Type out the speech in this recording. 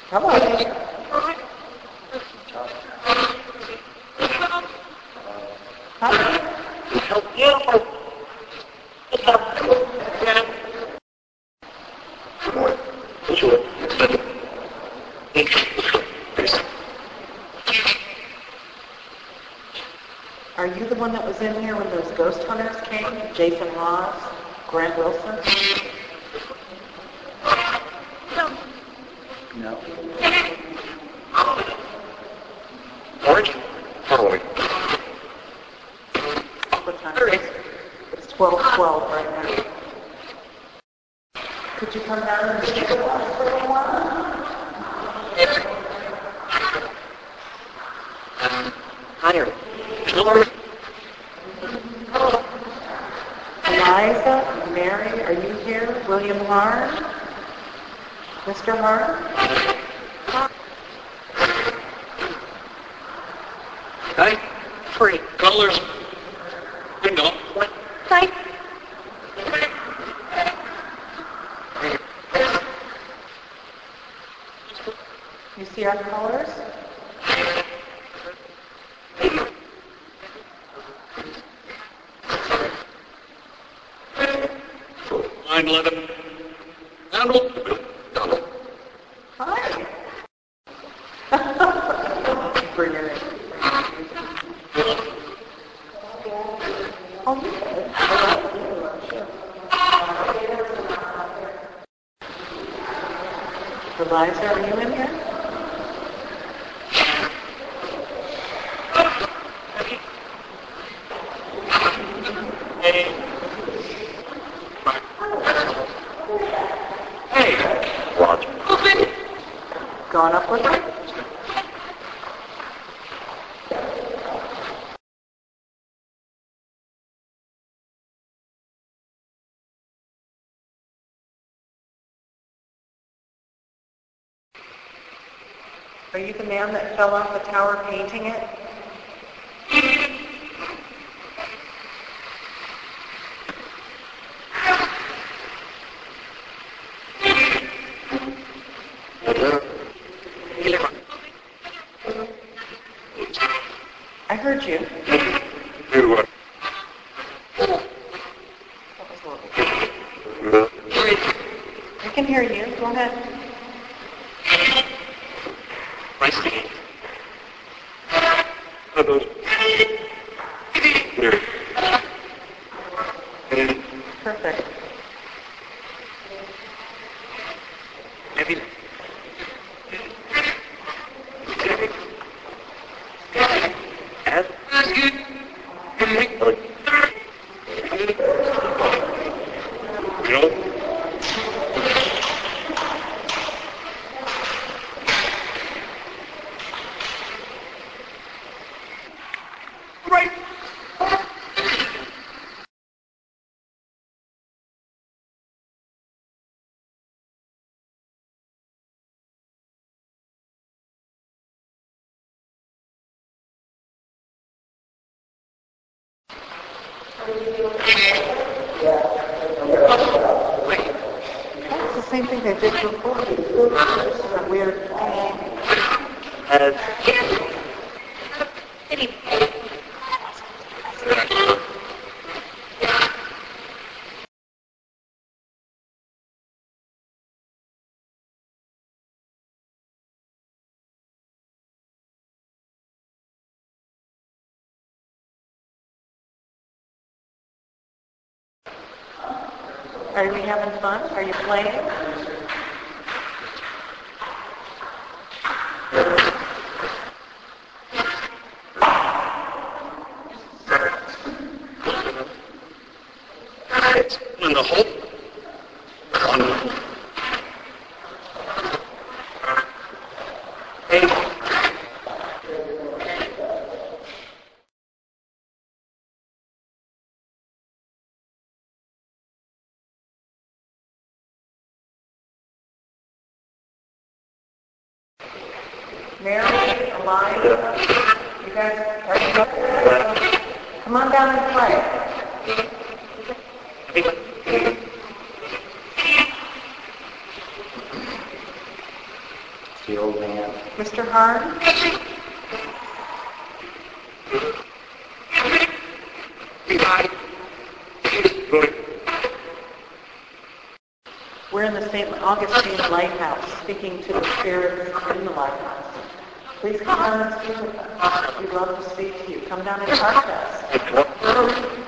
Come on. Are you the one that was in here when those ghost hunters came? Jason Ross, Grant Wilson? No. Orange? Following. What time? It's 12:12 right now. Could you come down and speak with us for a little while? Higher. Eliza, Mary, are you here? William Harn? Mr. Harn? Hi. Free. Colors. Window. Hi. You see our colors? Line 11. Donald. Hi. Bring her in. Oh, Eliza, are you in here? Gone up with her? Are you the man that fell off the tower painting it? I heard you. I can hear you. Go ahead. Perfect. That's the same thing they did before. That weird. Are we having fun? Are you playing? In the hole. Mary, Eliza, you guys are you good? Come on down and play. See you card? We're in the St. Augustine Lighthouse, speaking to the spirits in the lighthouse. Please come down and speak with us. We'd love to speak to you. Come down and talk to us.